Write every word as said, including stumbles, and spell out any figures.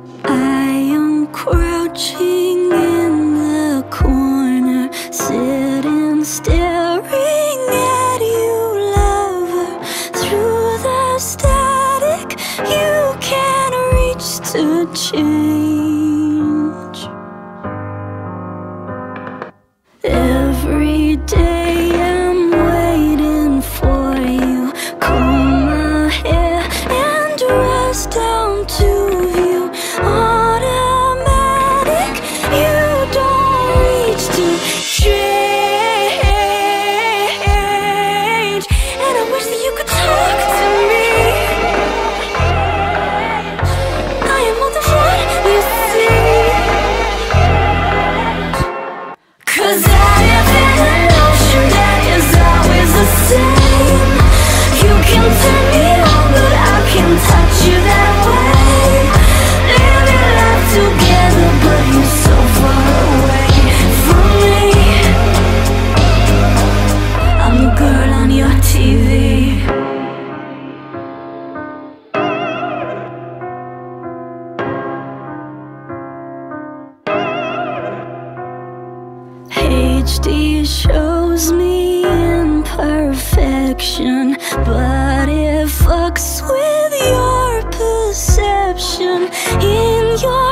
I am crouching in the corner, sitting, staring at you, lover. Through the static, you can reach to change. Every day I'm waiting for you. Comb my hair and rush down to view. Automatic, you don't reach to change. And I wish that you could talk to me. I am more than what you see. 'Cause I live in an ocean that is always the same. You can turn me on, but I can touch you that way. Living life together, but you're so far away from me. I'm the girl on your T V. H D shows me imperfection, but it fucks with your perception. In your